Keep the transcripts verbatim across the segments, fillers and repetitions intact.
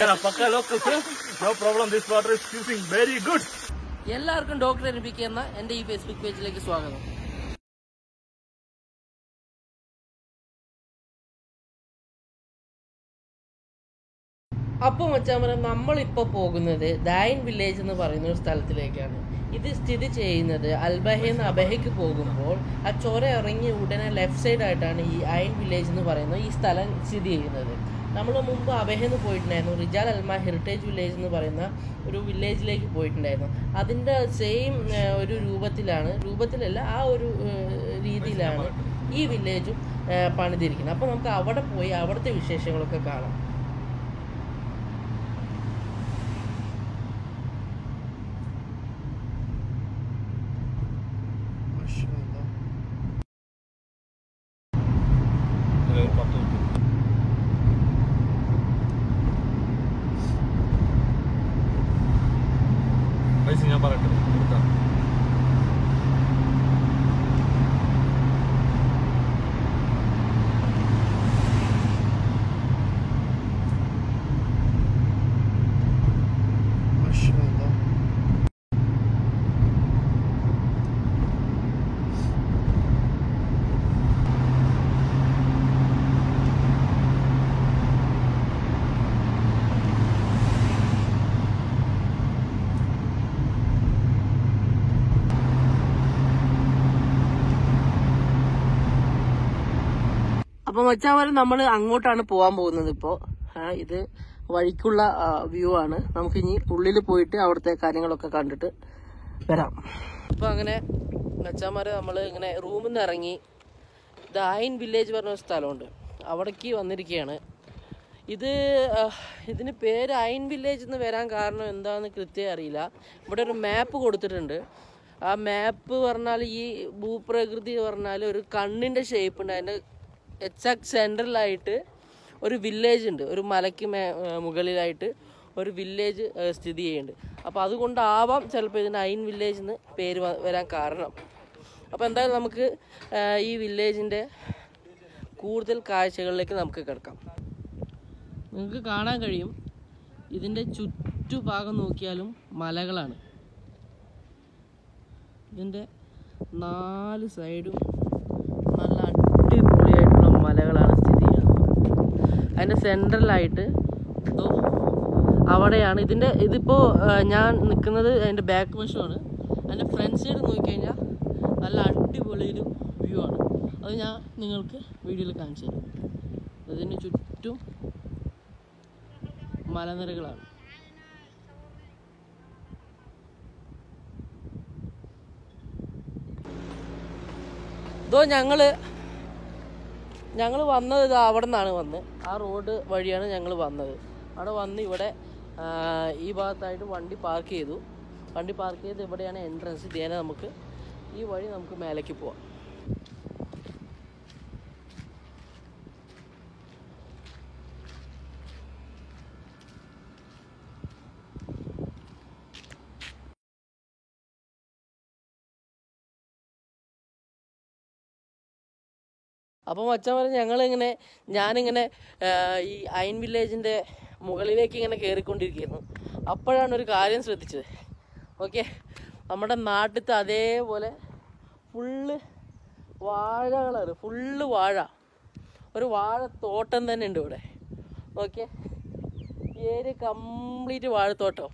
Pakka local, sir. No problem. This water is using very good. എല്ലാവർക്കും doctor അനുഭവിക്കുക എന്ന എന്റെ ഈ ഫേസ്ബുക്ക് പേജിലേക്ക് സ്വാഗതം. അപ്പോൾ മച്ചാമര നമ്മളിപ്പോൾ പോകുന്നത് ദായിൻ വില്ലേജ് എന്ന് പറയുന്ന ഒരു സ്ഥലത്തിലേക്കാണ്. ഇത് സ്ഥിതി ചെയ്യുന്നത് അൽബഹയിൽ നിന്ന് അബഹയ്ക്ക് പോകുമ്പോൾ ആ ചൊര ഇറങ്ങി ഉടനെ ലെഫ്റ്റ് സൈഡ് ആയിട്ടാണ് ഈ ഐൻ വില്ലേജ് എന്ന് പറയുന്ന ഈ സ്ഥലം സ്ഥിതി ചെയ്യുന്നത്. നമ്മൾ മുമ്പ് അബഹയിൽ നിന്ന് പോയിട്ടുണ്ടായിരുന്നു. റിജാൽ അൽമ ഹെറിറ്റേജ് വില്ലേജ് എന്ന് പറയുന്ന ഒരു വില്ലേജിലേക്ക് പോയിട്ടുണ്ടായിരുന്നു. അതിൻ്റെ സെയിം ഒരു രൂപത്തിലാണ് രൂപത്തിലല്ല ആ ഒരു രീതിയിലാണ് ഈ വില്ലേജും പണിതിരിക്കുന്നത്. അപ്പോൾ നമുക്ക് അവിടെ പോയി അവിടുത്തെ വിശേഷങ്ങളൊക്കെ കാണാം. ഞാൻ പറയട്ടെ അപ്പൊ മച്ചാമാര് നമ്മൾ അങ്ങോട്ടാണ് പോകാൻ പോകുന്നത്. ഇപ്പോ ഇത് വഴിക്കുള്ള വ്യൂ ആണ്. നമുക്ക് ഇനി ഉള്ളിൽ പോയിട്ട് അവിടുത്തെ കാര്യങ്ങളൊക്കെ കണ്ടിട്ട് വരാം. അപ്പൊ അങ്ങനെ മച്ചാമാര് നമ്മള് ഇങ്ങനെ റൂമിൽ നിന്ന് ഇറങ്ങി ദായിൻ വില്ലേജ് പറഞ്ഞ ഒരു സ്ഥലമുണ്ട്, അവിടേക്ക് വന്നിരിക്കുകയാണ്. ഇത് ഇതിന് പേര് ഐൻ വില്ലേജ് എന്ന് വരാൻ കാരണം എന്താണെന്ന് കൃത്യം അറിയില്ല. ഇവിടെ ഒരു മാപ്പ് കൊടുത്തിട്ടുണ്ട്. ആ മാപ്പ് പറഞ്ഞാൽ ഈ ഭൂപ്രകൃതി പറഞ്ഞാൽ ഒരു കണ്ണിന്റെ ഷേപ്പ് ഉണ്ട്. അതിന്റെ എക്സാക്ട് സെൻട്രലായിട്ട് ഒരു വില്ലേജ് ഉണ്ട്. ഒരു മലയ്ക്ക് മേ മുകളിലായിട്ട് ഒരു വില്ലേജ് സ്ഥിതി ചെയ്യുന്നുണ്ട്. അപ്പോൾ അതുകൊണ്ടാവാം ചിലപ്പോൾ ഇതിന് ഐൻ വില്ലേജ് എന്ന് പേര് വരാൻ കാരണം. അപ്പോൾ എന്തായാലും നമുക്ക് ഈ വില്ലേജിൻ്റെ കൂടുതൽ കാഴ്ചകളിലേക്ക് നമുക്ക് കിടക്കാം. നിങ്ങൾക്ക് കാണാൻ കഴിയും ഇതിൻ്റെ ചുറ്റുഭാഗം നോക്കിയാലും മലകളാണ്. ഇതിൻ്റെ നാല് സൈഡും നല്ല അടിപൊളിയായിട്ടുള്ള മലകളാണ് സ്ഥിതി ചെയ്യുന്നത്. അതിൻ്റെ സെൻട്രലായിട്ട് അവിടെയാണ് ഇതിൻ്റെ ഇതിപ്പോൾ ഞാൻ നിൽക്കുന്നത് അതിൻ്റെ ബാക്ക് വശമാണ്. അതിൻ്റെ ഫ്രണ്ട് സൈഡ് നോക്കിക്കഴിഞ്ഞാൽ നല്ല അടിപൊളി ഒരു വ്യൂ ആണ്. അത് ഞാൻ നിങ്ങൾക്ക് വീഡിയോയിൽ കാണിച്ചു തരാം. അതിന് ചുറ്റും മലനിരകളാണ്. ഇതോ ഞങ്ങള് ഞങ്ങൾ വന്നത് ഇത് അവിടെ നിന്നാണ് വന്നത്. ആ റോഡ് വഴിയാണ് ഞങ്ങൾ വന്നത്. അവിടെ വന്ന് ഇവിടെ ഈ ഭാഗത്തായിട്ട് വണ്ടി പാർക്ക് ചെയ്തു. വണ്ടി പാർക്ക് ചെയ്ത് ഇവിടെയാണ് എൻട്രൻസ്. ഇതേനെ നമുക്ക് ഈ വഴി നമുക്ക് മേലേക്ക് പോവാം. അപ്പോൾ മച്ചാമാരെ ഞങ്ങളിങ്ങനെ ഞാനിങ്ങനെ ഈ ഐൻ വില്ലേജിൻ്റെ മുകളിലേക്ക് ഇങ്ങനെ കയറിക്കൊണ്ടിരിക്കുന്നു. അപ്പോഴാണ് ഒരു കാര്യം ശ്രദ്ധിച്ചത്. ഓക്കെ, നമ്മുടെ നാട്ടിലത്തെ അതേപോലെ ഫുള്ള് വാഴകളാണ്. ഫുള്ള് വാഴ, ഒരു വാഴത്തോട്ടം തന്നെ ഉണ്ട് ഇവിടെ. ഓക്കെ, ഈ ഏരിയ കംപ്ലീറ്റ് വാഴത്തോട്ടം.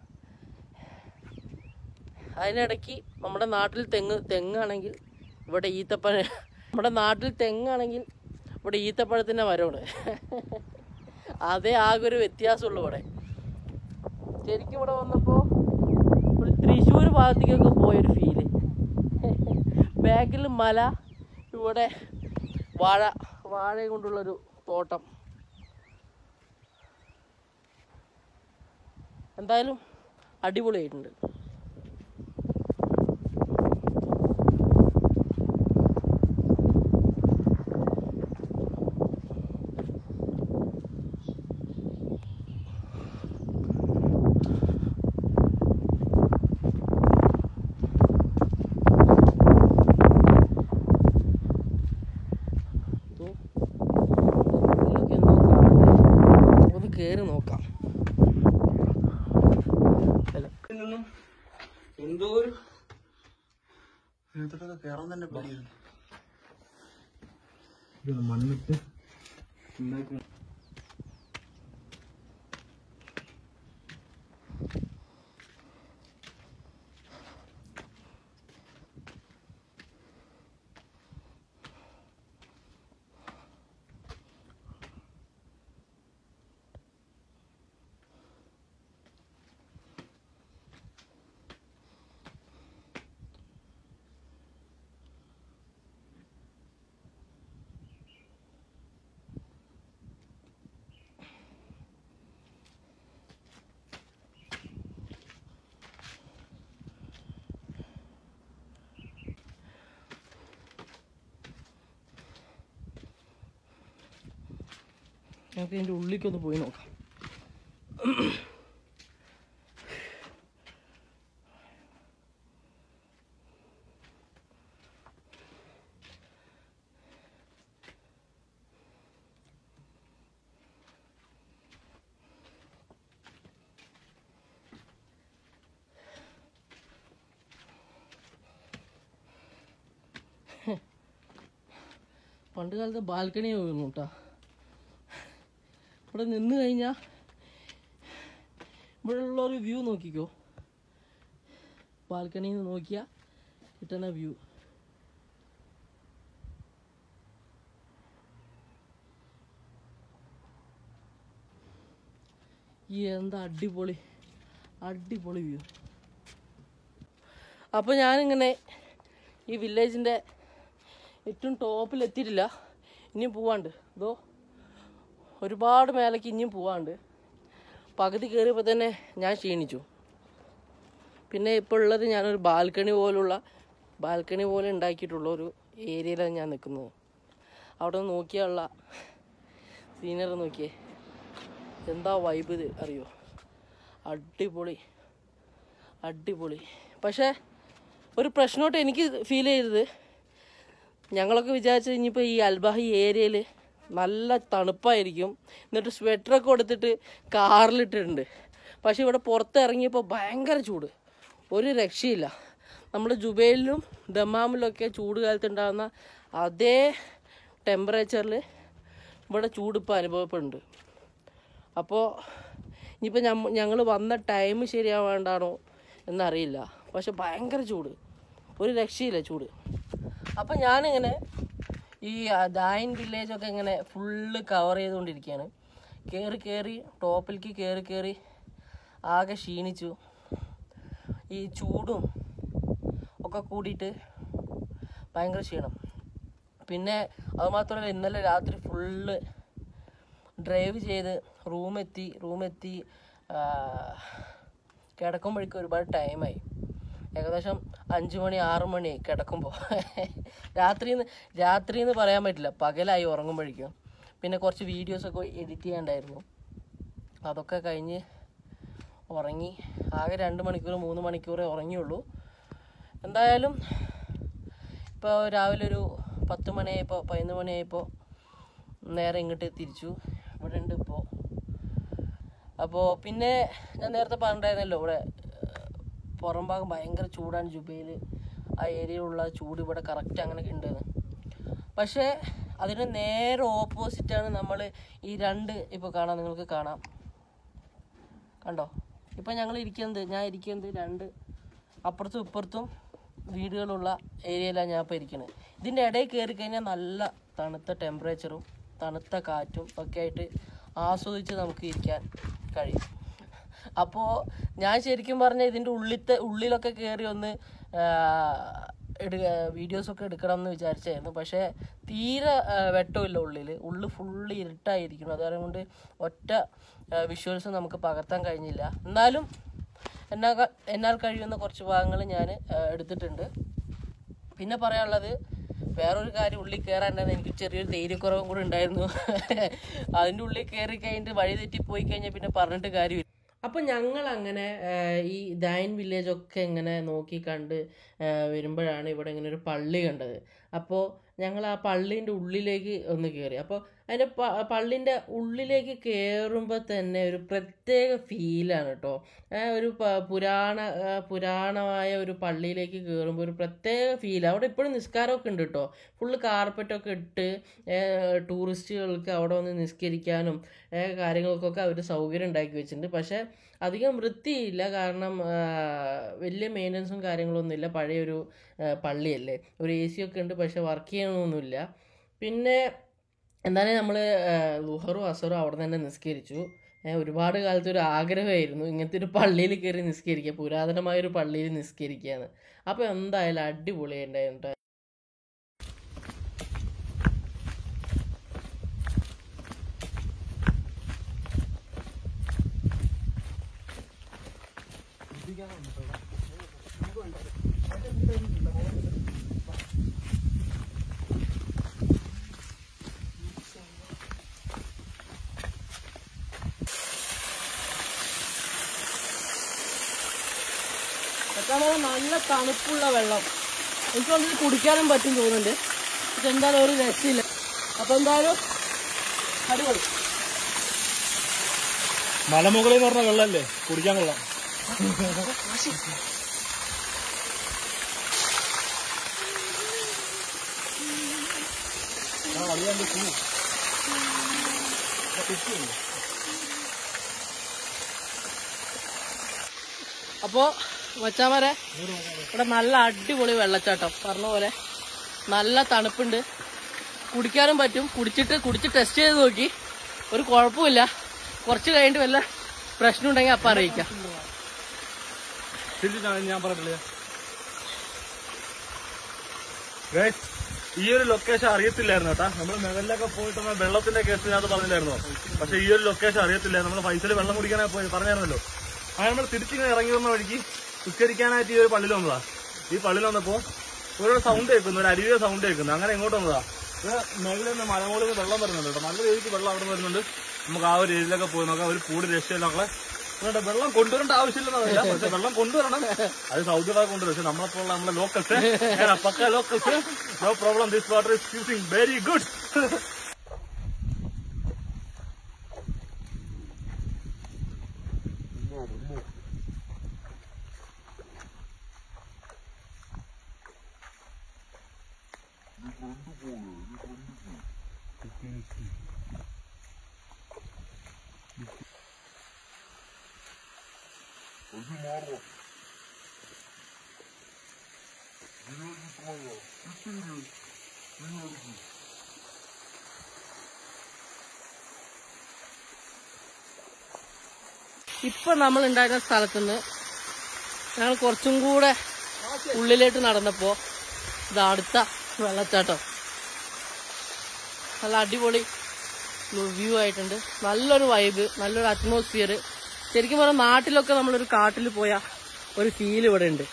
അതിനിടയ്ക്ക് നമ്മുടെ നാട്ടിൽ തെങ്ങ് തെങ്ങാണെങ്കിൽ ഇവിടെ ഈത്തപ്പഴ നമ്മുടെ നാട്ടിൽ തെങ്ങാണെങ്കിൽ ഇവിടെ ഈത്തപ്പഴത്തിൻ്റെ മരമാണ്. അതേ ആകെ ഒരു വ്യത്യാസമുള്ളൂ ഇവിടെ. ശരിക്കും ഇവിടെ വന്നപ്പോൾ ഒരു തൃശ്ശൂർ ഭാഗത്തേക്കൊക്കെ പോയൊരു ഫീല്. ബാക്കിൽ മല, ഇവിടെ വാഴ വാഴ കൊണ്ടുള്ളൊരു തോട്ടം. എന്തായാലും അടിപൊളിയായിട്ടുണ്ട്. കയറി നോക്കാം. എന്തോ ഒരു ഇതിനകത്തൊക്കെ കയറാൻ തന്നെ പേടിയായിരുന്നു. മണ്ണിട്ട് ഉണ്ടാക്കി നമുക്ക് ഇതിൻ്റെ ഉള്ളിലേക്കൊന്ന് പോയി നോക്കാം. പണ്ട് കാലത്ത് ബാൽക്കണി പോകുന്നു കേട്ടോ. ഇവിടെ നിന്ന് കഴിഞ്ഞാൽ ഇവിടെയുള്ളൊരു വ്യൂ നോക്കിക്കോ. ബാൽക്കണിയിൽ നിന്ന് നോക്കിയാൽ കിട്ടുന്ന വ്യൂ. ഈ എന്താ അടിപൊളി അടിപൊളി വ്യൂ. അപ്പോൾ ഞാനിങ്ങനെ ഈ വില്ലേജിൻ്റെ ഏറ്റവും ടോപ്പിലെത്തിയിട്ടില്ല. ഇനിയും പോവാണ്ട്. ഇതോ ഒരുപാട് മേലേക്ക് ഇനിയും പോവാണ്ട്. പകുതി കയറിയപ്പോൾ തന്നെ ഞാൻ ക്ഷീണിച്ചു. പിന്നെ ഇപ്പോൾ ഉള്ളത് ഞാനൊരു ബാൽക്കണി പോലുള്ള ബാൽക്കണി പോലെ ഉണ്ടാക്കിയിട്ടുള്ള ഒരു ഏരിയയിലാണ് ഞാൻ നിൽക്കുന്നത്. അവിടെ നിന്ന് നോക്കിയാലുള്ള സീനറി നോക്കിയേ, എന്താ വൈബ് ഇത് അറിയോ? അടിപൊളി അടിപൊളി. പക്ഷേ ഒരു പ്രശ്നമായിട്ട് എനിക്ക് ഫീൽ ചെയ്തത്, ഞങ്ങളൊക്കെ വിചാരിച്ചത് ഇനിയിപ്പോൾ ഈ അൽബാഹി ഏരിയയിൽ നല്ല തണുപ്പായിരിക്കും, എന്നിട്ട് സ്വെറ്ററൊക്കെ കൊടുത്തിട്ട് കാറിലിട്ടിട്ടുണ്ട്. പക്ഷെ ഇവിടെ പുറത്തിറങ്ങിയപ്പോൾ ഭയങ്കര ചൂട്, ഒരു രക്ഷയില്ല. നമ്മൾ ജുബൈലിലും ദമാമിലൊക്കെ ചൂട് കാലത്ത് ഉണ്ടാകുന്ന അതേ ടെമ്പറേച്ചറിൽ ഇവിടെ ചൂട് ഇപ്പോൾ അനുഭവപ്പെടുന്നുണ്ട്. അപ്പോൾ ഇനിയിപ്പോൾ ഞമ്മ ഞങ്ങൾ വന്ന ടൈം ശരിയാവേണ്ടാണോ എന്നറിയില്ല. പക്ഷെ ഭയങ്കര ചൂട്, ഒരു രക്ഷയില്ല ചൂട്. അപ്പം ഞാനിങ്ങനെ ഈ ദായിൻ വില്ലേജൊക്കെ ഇങ്ങനെ ഫുള്ള് കവർ ചെയ്തുകൊണ്ടിരിക്കുകയാണ്. കയറി കയറി ടോപ്പിലേക്ക് കയറി കയറി ആകെ ക്ഷീണിച്ചു. ഈ ചൂടും ഒക്കെ കൂടിയിട്ട് ഭയങ്കര ക്ഷീണം. പിന്നെ അതുമാത്രമല്ല, ഇന്നലെ രാത്രി ഫുള്ള് ഡ്രൈവ് ചെയ്ത് റൂമെത്തി റൂമെത്തി കിടക്കുമ്പോഴേക്കും ഒരുപാട് ടൈമായി. ഏകദേശം അഞ്ച് മണി ആറ് മണി കിടക്കുമ്പോൾ. രാത്രിന്ന് രാത്രിന്ന് പറയാൻ പറ്റില്ല, പകലായി ഉറങ്ങുമ്പോഴേക്കും. പിന്നെ കുറച്ച് വീഡിയോസൊക്കെ എഡിറ്റ് ചെയ്യാണ്ടായിരുന്നു, അതൊക്കെ കഴിഞ്ഞ് ഉറങ്ങി. ആകെ രണ്ട് മണിക്കൂർ മൂന്ന് മണിക്കൂറേ ഉറങ്ങിയുള്ളൂ. എന്തായാലും ഇപ്പോൾ രാവിലെ ഒരു പത്ത് മണിയായപ്പോൾ പതിനൊന്ന് മണിയായപ്പോൾ നേരെ ഇങ്ങോട്ട് തിരിച്ചു. ഇവിടെ ഉണ്ട് ഇപ്പോൾ. അപ്പോൾ പിന്നെ ഞാൻ നേരത്തെ പറഞ്ഞിട്ടുണ്ടായിരുന്നല്ലോ, ഇവിടെ പുറം ഭാഗം ഭയങ്കര ചൂടാണ് ജുബൈൽ. ആ ഏരിയയിലുള്ള ചൂട് ഇവിടെ കറക്റ്റ് അങ്ങനെ ഉണ്ടെന്ന്. പക്ഷേ അതിന് നേരെ ഓപ്പോസിറ്റാണ് നമ്മൾ ഈ രണ്ട് ഇപ്പോൾ കാണാം, നിങ്ങൾക്ക് കാണാം, കണ്ടോ? ഇപ്പം ഞങ്ങൾ ഇരിക്കുന്നത് ഞാൻ ഇരിക്കുന്നത് രണ്ട് അപ്പുറത്തും ഇപ്പുറത്തും വീടുകളുള്ള ഏരിയയിലാണ് ഞാൻ ഇപ്പോൾ ഇരിക്കുന്നത്. ഇതിൻ്റെ ഇടയിൽ കയറി കഴിഞ്ഞാൽ നല്ല തണുത്ത ടെമ്പറേച്ചറും തണുത്ത കാറ്റും ഒക്കെ ആയിട്ട് ആസ്വദിച്ച് നമുക്ക് ഇരിക്കാൻ കഴിയും. അപ്പോൾ ഞാൻ ശരിക്കും പറഞ്ഞാൽ ഇതിൻ്റെ ഉള്ളിലത്തെ ഉള്ളിലൊക്കെ കയറി ഒന്ന് എടു വീഡിയോസൊക്കെ എടുക്കണം എന്ന് വിചാരിച്ചായിരുന്നു. പക്ഷേ തീരെ വെട്ടമില്ല ഉള്ളിൽ. ഉള്ളിൽ ഫുള്ള് ഇരുട്ടായിരിക്കുന്നു. അതുകാരം കൊണ്ട് ഒറ്റ വിഷ്വൽസ് നമുക്ക് പകർത്താൻ കഴിഞ്ഞില്ല. എന്നാലും എന്നാൽ എന്നാൽ കഴിയുന്ന കുറച്ച് ഭാഗങ്ങൾ ഞാൻ എടുത്തിട്ടുണ്ട്. പിന്നെ പറയാനുള്ളത് വേറൊരു കാര്യം, ഉള്ളിൽ കയറാനുണ്ടായിരുന്നു. എനിക്ക് ചെറിയൊരു ധൈര്യക്കുറവും കൂടെ ഉണ്ടായിരുന്നു. അതിൻ്റെ ഉള്ളിൽ കയറി കഴിഞ്ഞിട്ട് വഴി തെറ്റിപ്പോയി കഴിഞ്ഞാൽ പിന്നെ പറഞ്ഞിട്ട് കാര്യമില്ല. അപ്പം ഞങ്ങൾ അങ്ങനെ ഈ ദായിൻ വില്ലേജൊക്കെ ഇങ്ങനെ നോക്കി കണ്ട് വരുമ്പോഴാണ് ഇവിടെ ഇങ്ങനെ ഒരു പള്ളി കണ്ടത്. അപ്പോൾ ഞങ്ങൾ ആ പള്ളീൻ്റെ ഉള്ളിലേക്ക് ഒന്ന് കയറി. അപ്പോൾ അതിൻ്റെ പള്ളിൻ്റെ ഉള്ളിലേക്ക് കയറുമ്പോൾ തന്നെ ഒരു പ്രത്യേക ഫീലാണ് കേട്ടോ. ഒരു പുരാണ പുരാണമായ ഒരു പള്ളിയിലേക്ക് കയറുമ്പോൾ ഒരു പ്രത്യേക ഫീൽ. അവിടെ ഇപ്പോഴും നിസ്കാരമൊക്കെ ഉണ്ട് കേട്ടോ. ഫുള്ള് കാർപ്പറ്റൊക്കെ ഇട്ട് ടൂറിസ്റ്റുകൾക്ക് അവിടെ വന്ന് നിസ്കരിക്കാനും കാര്യങ്ങൾക്കൊക്കെ അവർ സൗകര്യം ഉണ്ടാക്കി വെച്ചിട്ടുണ്ട്. പക്ഷേ അധികം വൃത്തിയില്ല, കാരണം വലിയ മെയിൻ്റനൻസും കാര്യങ്ങളൊന്നുമില്ല. പഴയൊരു പള്ളിയല്ലേ, ഒരു എ സി ഒക്കെ ഉണ്ട്, പക്ഷെ വർക്ക് ചെയ്യണമൊന്നുമില്ല. പിന്നെ എന്തായാലും നമ്മൾ ളുഹറും അസറും അവിടെ തന്നെ നിസ്കരിച്ചു. ഒരുപാട് കാലത്ത് ഒരു ആഗ്രഹമായിരുന്നു ഇങ്ങനത്തെ ഒരു പള്ളിയിൽ കയറി നിസ്കരിക്കുക, പുരാതനമായൊരു പള്ളിയിൽ നിസ്കരിക്കുകയാണ്. അപ്പോൾ എന്തായാലും അടിപൊളിയായിട്ടുണ്ടായിരുന്നു. നല്ല തണുപ്പുള്ള വെള്ളം, എനിക്ക് വന്നിട്ട് കുടിക്കാനും പറ്റും തോന്നുന്നുണ്ട്. പക്ഷെ എന്തായാലും ഒരു രക്ഷയില്ല. അപ്പൊ എന്തായാലും അടിപൊളി. മലമുകളിൽ എന്ന് പറഞ്ഞ വെള്ളമല്ലേ, കുടിക്കാൻ കൊള്ളാം. അപ്പോ മച്ചാമാരെ ഇവിടെ നല്ല അടിപൊളി വെള്ളച്ചാട്ടം, പറഞ്ഞ പോലെ നല്ല തണുപ്പുണ്ട്, കുടിക്കാനും പറ്റും. കുടിച്ചിട്ട് കുടിച്ച് ടെസ്റ്റ് ചെയ്ത് നോക്കി, ഒരു കുഴപ്പമില്ല. കുറച്ച് കഴിഞ്ഞിട്ട് വല്ല പ്രശ്നം ഉണ്ടെങ്കിൽ അപ്പം അറിയിക്കാം. ഞാൻ പറഞ്ഞില്ലേ ഈ ഒരു ലൊക്കേഷൻ അറിയത്തില്ലായിരുന്നു കേട്ടാ. നമ്മൾ മെവലിലൊക്കെ പോയിട്ട് വെള്ളത്തിന്റെ കേസ് ഞാൻ പറഞ്ഞില്ലായിരുന്നോ, പക്ഷെ ഈ ഒരു ലൊക്കേഷൻ അറിയത്തില്ലായിരുന്നു. നമ്മൾ പൈസയിൽ വെള്ളം കുടിക്കാനായി പോയി പറഞ്ഞായിരുന്നല്ലോ. അങ്ങനെ നമ്മൾ തിരിച്ചിങ്ങനെ ഇറങ്ങി വന്ന വഴിക്ക് നിസ്കരിക്കാനായിട്ട് ഈ ഒരു പള്ളിയിൽ വന്നതാ. ഈ പള്ളിയിൽ വന്നപ്പോ ഒരു സൗണ്ട് കേൾക്കുന്നു, ഒരു അരുവിയ സൗണ്ട് കേൾക്കുന്നു. അങ്ങനെ എങ്ങോട്ട് വന്നതാ, ഇത് മേളിൽ നിന്ന് മലമുകളിൽ നിന്ന് വെള്ളം വരുന്നുണ്ട് കേട്ടോ. നല്ല രീതിക്ക് വെള്ളം അവിടെ നിന്ന് വരുന്നുണ്ട്. നമുക്ക് ആ ഒരു ഏരിയയിലൊക്കെ പോയി നോക്കാം. ഒരു കൂടി രക്ഷയില്ല നമ്മളെ. അതുകൊണ്ട് വെള്ളം കൊണ്ടുവരേണ്ട ആവശ്യമില്ലെന്നറിയില്ല, പക്ഷെ വെള്ളം കൊണ്ടുവരണം. അത് സൗദിയിലൊക്കെ കൊണ്ടുവരും. പക്ഷെ നമ്മളെപ്പോലുള്ള നമ്മളെ ലോക്കൽസ്, പക്ക locals, no problem. This water is using very good. ഇപ്പൊ നമ്മൾ ഉണ്ടായിരുന്ന സ്ഥലത്തുനിന്ന് ഞങ്ങൾ കുറച്ചും കൂടെ ഉള്ളിലേക്ക് നടന്നപ്പോ ഇത് അടുത്ത വെള്ളച്ചാട്ടം. നല്ല അടിപൊളി വ്യൂ ആയിട്ടുണ്ട്. നല്ലൊരു വൈബ്, നല്ലൊരു അറ്റ്മോസ്ഫിയർ. ശരിക്കും പറഞ്ഞാൽ നാട്ടിലൊക്കെ നമ്മളൊരു കാട്ടിൽ പോയ ഒരു ഫീൽ ഇവിടെ ഉണ്ട്.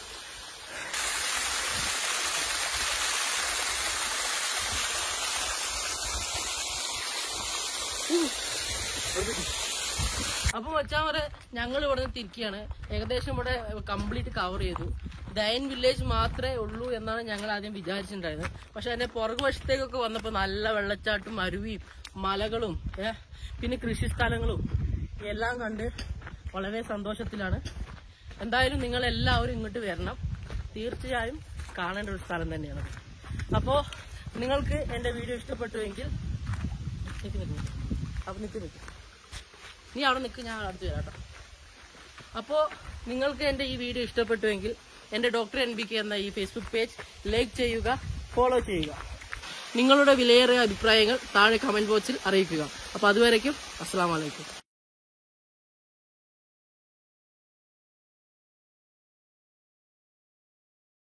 അപ്പൊ വെച്ചാൽ വരെ ഞങ്ങൾ ഇവിടെ നിന്ന് തിരിക്കുകയാണ്. ഏകദേശം ഇവിടെ കംപ്ലീറ്റ് കവർ ചെയ്തു. ഡയൻ വില്ലേജ് മാത്രമേ ഉള്ളൂ എന്നാണ് ഞങ്ങൾ ആദ്യം വിചാരിച്ചിട്ടുണ്ടായിരുന്നത്. പക്ഷെ അതിന്റെ പുറകുവശത്തേക്കൊക്കെ വന്നപ്പോൾ നല്ല വെള്ളച്ചാട്ടും അരുവിയും മലകളും പിന്നെ കൃഷി സ്ഥലങ്ങളും എല്ലാം കണ്ട് വളരെ സന്തോഷത്തിലാണ്. എന്തായാലും നിങ്ങൾ എല്ലാവരും ഇങ്ങോട്ട് വരണം, തീർച്ചയായും കാണേണ്ട ഒരു സ്ഥലം തന്നെയാണ്. അപ്പോൾ നിങ്ങൾക്ക് എൻ്റെ വീഡിയോ ഇഷ്ടപ്പെട്ടുവെങ്കിൽ അപ്പൊ നിൽക്ക് നിൽക്ക് നീ അവിടെ നിൽക്ക്, ഞാൻ അടുത്ത് വരാം കേട്ടോ. അപ്പോൾ നിങ്ങൾക്ക് എൻ്റെ ഈ വീഡിയോ ഇഷ്ടപ്പെട്ടുവെങ്കിൽ എൻ്റെ ഡോക്ടർ എൻ ബി കെ എന്ന ഈ ഫേസ്ബുക്ക് പേജ് ലൈക്ക് ചെയ്യുക, ഫോളോ ചെയ്യുക. നിങ്ങളുടെ വിലയേറിയ അഭിപ്രായങ്ങൾ താഴെ കമന്റ് ബോക്സിൽ അറിയിക്കുക. അപ്പോൾ അതുവരേക്കും അസ്സലാമു അലൈക്കും.